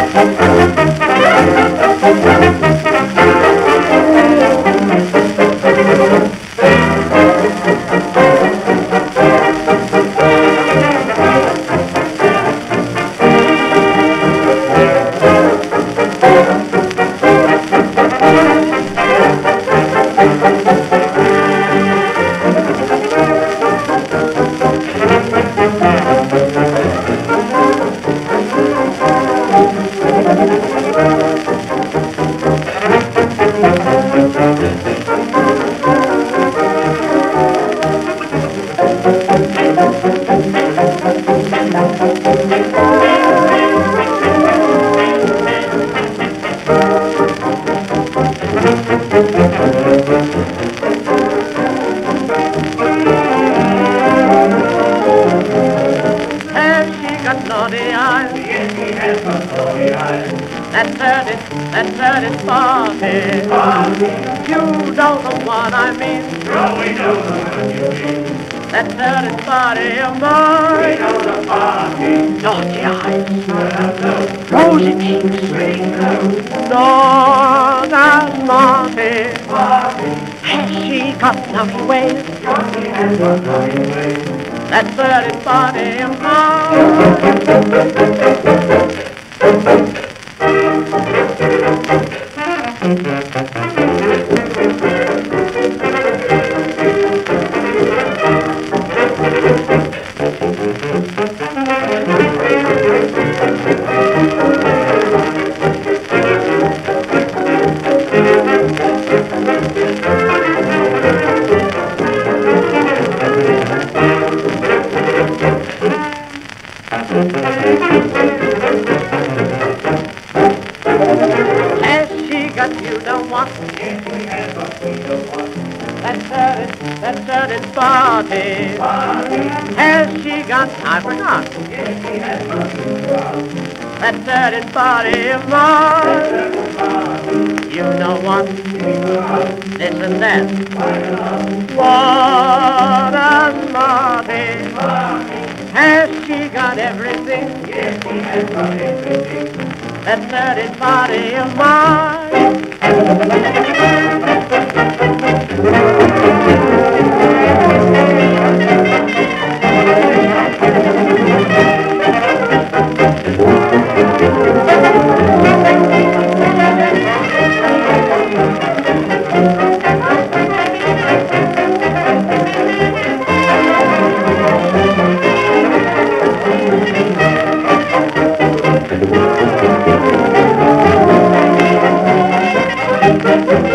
Naughty eyes. Yes, he has got naughty eyes. That is party. Party. You don't know what I mean. No, we don't know what you mean. That is party of We mine. know the party. Naughty eyes. No, Rosy cheeks. green nose. No, that's naughty. Party. Has she got naughty ways? Yes, he has got naughty ways. That is party of mine. Has she got you the one? Yes, we have got we don't want. That is party. Party. Has she got, I forgot. Yes, he has got we don't want. That is party of mine. Party. You know what? This and that. Party. What a smarty. Party. Has she got everything? Yes, he has got everything. That is party of mine. Thank you.